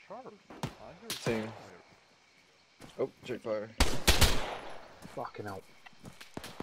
Sharp. I heard Same. fire. Oh, check fire. Fucking hell.